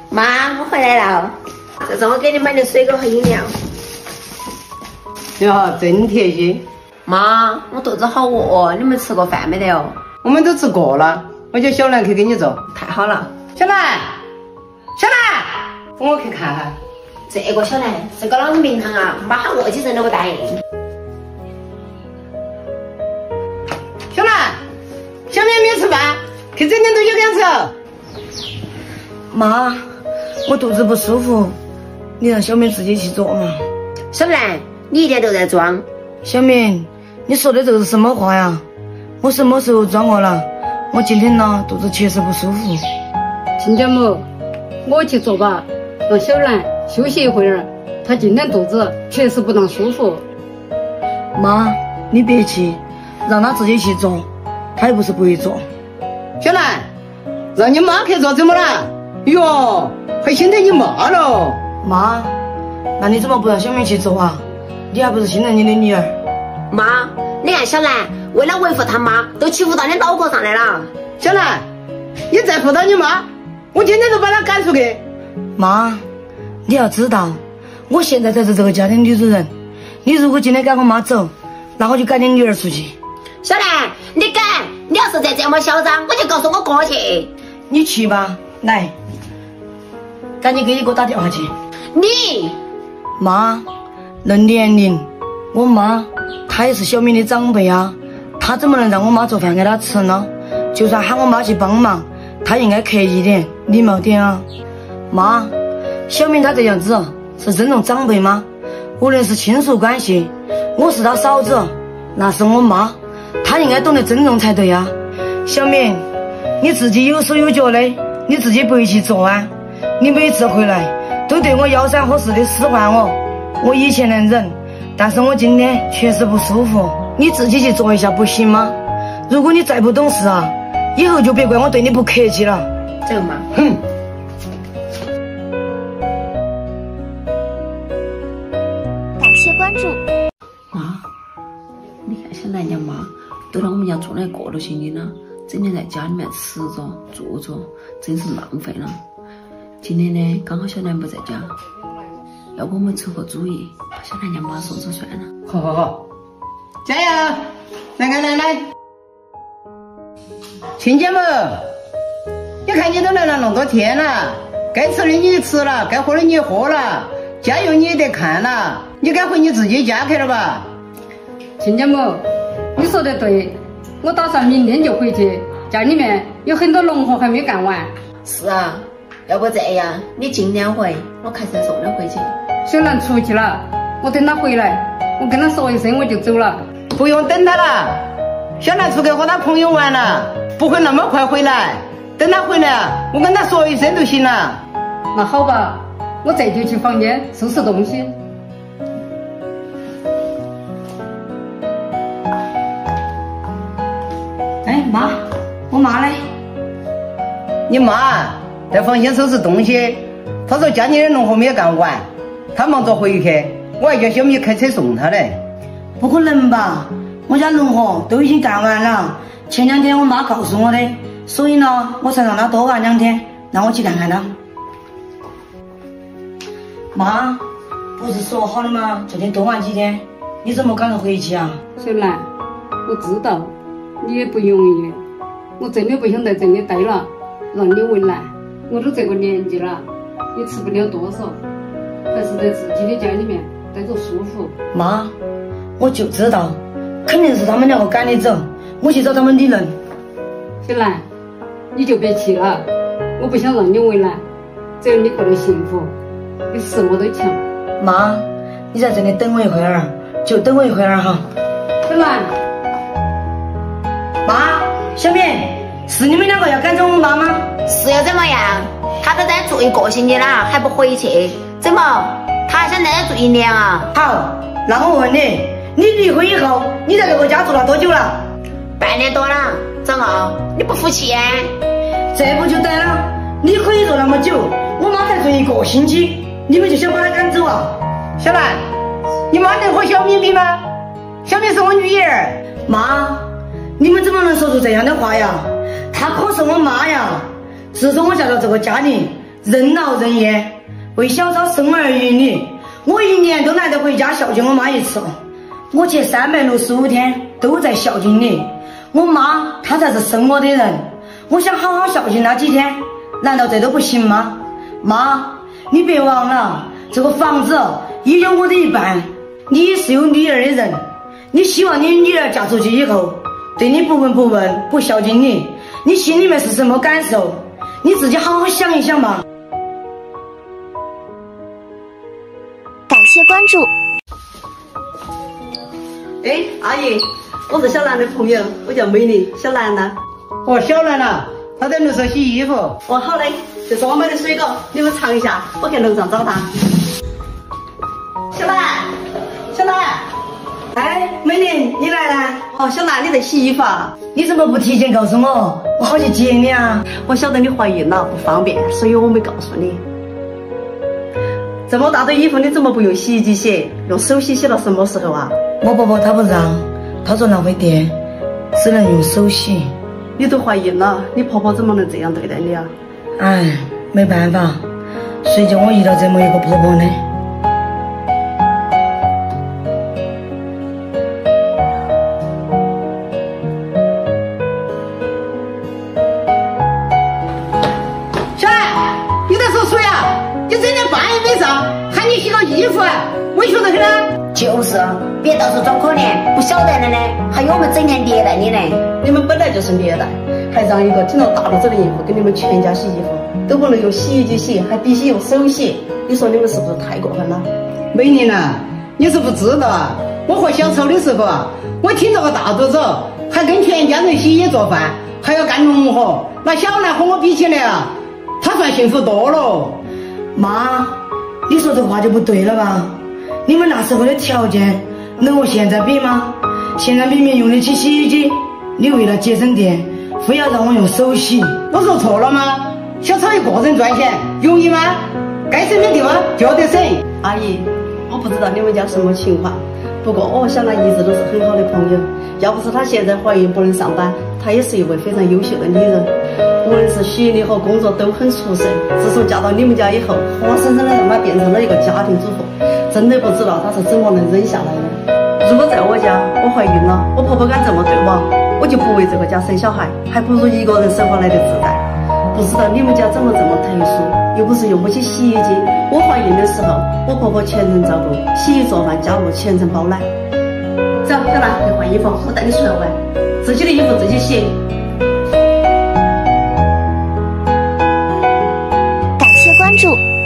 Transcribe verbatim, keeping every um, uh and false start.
妈，我回来了，这是我给你买的水果和饮料。 哟，真贴心。 妈，我肚子好饿，你们吃过饭没得哦？ 我们都吃过了，我叫小兰去给你做。 太好了。 小兰，小兰，我去看看。 这个小兰是个老名堂啊，妈喊饿几声都不答应。 小兰，小妹没吃饭，去整点东西给她吃。 妈，我肚子不舒服，你让小敏自己去做嘛。 小兰，你一天都在装。 小敏，你说的这个是什么话呀？我什么时候装过了？我今天呢肚子确实不舒服。 亲家母，我去做吧，让小兰休息一会儿。她今天肚子确实不当舒服。 妈，你别去，让她自己去做，她又不是不会做。 小兰，让你妈去做怎么了？哟，还心疼你妈了。 妈，那你怎么不让小敏去做啊？你还不是心疼你的女儿？ 妈，你看小兰为了维护她妈，都欺负到你脑壳上来了。 小兰，你再辅导你妈，我今天就把她赶出去。 妈，你要知道，我现在才是这个家的女主人。你如果今天赶我妈走，那我就赶你女儿出去。 小兰，你敢？你要是再这么嚣张，我就告诉我哥去。 你去吧，来，赶紧给你哥打电话去。 你妈，论年龄，我妈她也是小敏的长辈啊，她怎么能让我妈做饭给她吃呢？就算喊我妈去帮忙，她应该客气点，礼貌点啊。妈，小敏她这样子是尊重长辈吗？无论是亲属关系，我是她嫂子，那是我妈，她应该懂得尊重才对啊。小敏，你自己有手有脚的，你自己不会去做啊？你每次回来都对我吆三喝四的使唤我，我以前能忍，但是我今天确实不舒服，你自己去做一下不行吗？如果你再不懂事啊，以后就别怪我对你不客气了。 走嘛。 哼。 感谢关注。 妈，你看小兰家妈都让我们家住了一个多星期了，整天在家里面吃着住着，真是浪费了。今天呢，刚好小兰不在家，要不我们出个主意，把小兰家妈送走算了。 好好好，加油！来来来来，亲家们，你看你都来了那么多天了，该吃的你吃了，该喝的你喝了，家用你也得看了，你该回你自己家去了吧？ 亲家母，你说的对，我打算明天就回去，家里面有很多农活还没干完。 是啊，要不这样，你尽量回，我开车送你回去。 小兰出去了，我等她回来，我跟她说一声我就走了。 不用等他了，小兰出去和他朋友玩了，不会那么快回来。等他回来，我跟他说一声就行了。 那好吧，我这就去房间收拾东西。 哎，妈，我妈嘞？ 你妈在房间收拾东西，她说家里的农活没干完，她忙着回去，我还叫小米开车送她嘞。 不可能吧，我家农活都已经干完了，前两天我妈告诉我的，所以呢我才让她多玩两天，让我去看看她。妈，不是说好了吗？这天多玩几天，你怎么赶着回去啊？ 小兰，我知道你也不容易，我真的不想在这里待了，让你为难。我都这个年纪了，也吃不了多少，还是在自己的家里面待着舒服。 妈，我就知道，肯定是他们两个赶你走，我去找他们理论。 小兰，你就别气了，我不想让你为难，只要你过得幸福，比什么都强。 妈，你在这里等我一会儿，就等我一会儿哈。 小兰， 妈，小敏，是你们两个要赶走我妈吗？ 是要怎么样？她都在住一个星期了，还不回去？怎么？她还想在这住一年啊？ 好，那我问你，你离婚以后，你在这个家住了多久了？ 半年多了，长傲，你不服气啊？ 这不就对了？你可以住那么久，我妈才住一个星期，你们就想把她赶走啊？ 小兰，你妈能和小敏比吗？小敏是我女儿。 妈，你们怎么能说出这样的话呀？她可是我妈呀！自从我嫁到这个家里， 任劳任怨，为小超生儿育女，我一年都来得回家孝敬我妈一次。我这三百六十五天都在孝敬你，我妈她才是生我的人，我想好好孝敬她几天，难道这都不行吗？妈，你别忘了，这个房子也有我的一半，你是有女儿的人，你希望你女儿嫁出去以后对你不闻不问，不孝敬你，你心里面是什么感受？你自己好好想一想吧。 感谢关注。 哎，阿姨，我是小兰的朋友，我叫美玲，小兰呢？ 哦，小兰啊，她在楼上洗衣服。 哦，好嘞，这是我买的水果，你们尝一下，我去楼上找她。小兰，小兰， 哎，美玲，你来了？ 哦，小兰，你在洗衣服啊？ 你怎么不提前告诉我？我好去接你啊！ 我晓得你怀孕了，不方便，所以我没告诉你。这么大的衣服，你怎么不用洗衣机洗？用手洗洗到什么时候啊？ 我婆婆她不让，她说浪费电，只能用手洗。 你都怀孕了，你婆婆怎么能这样对待你啊？ 哎，没办法，谁叫我遇到这么一个婆婆呢？ 小兰，你在说谁啊？你整天饭也没上，喊你洗个衣服，委屈得很啊！ 就是，别到处装可怜，不晓得的呢，还有我们整天虐待你呢。 你们本来就是虐待，还让一个经常大陆走的孕妇给你们全家洗衣服，都不能用洗衣机洗，还必须用手洗。你说你们是不是太过分了？ 美玲啊，你是不知道啊，我和小丑的时候啊，我挺着个大肚子，还跟全家人洗衣做饭，还要干农活。那小兰和我比起来啊，她算幸福多了。 妈，你说这话就不对了吧？你们那时候的条件能和现在比吗？现在明明用得起洗衣机，你为了节省电，非要让我用手洗。 我说错了吗？小丑一个人赚钱容易吗？该省的地方就要得省。 阿姨，我不知道你们家什么情况，不过我和小兰一直都是很好的朋友。要不是她现在怀孕不能上班，她也是一位非常优秀的女人，无论是学历和工作都很出色。自从嫁到你们家以后，活生生的让她变成了一个家庭主妇，真的不知道她是怎么能忍下来的。如果在我家我怀孕了，我婆婆敢这么对我，我就不为这个家生小孩，还不如一个人生活来的自在。不知道你们家怎么这么特殊，又不是用不起洗衣机。我怀孕的时候，我婆婆全程照顾，洗衣做饭家务全程包揽。走，小兰，去换衣服，我带你出来玩。自己的衣服自己洗。 感谢关注。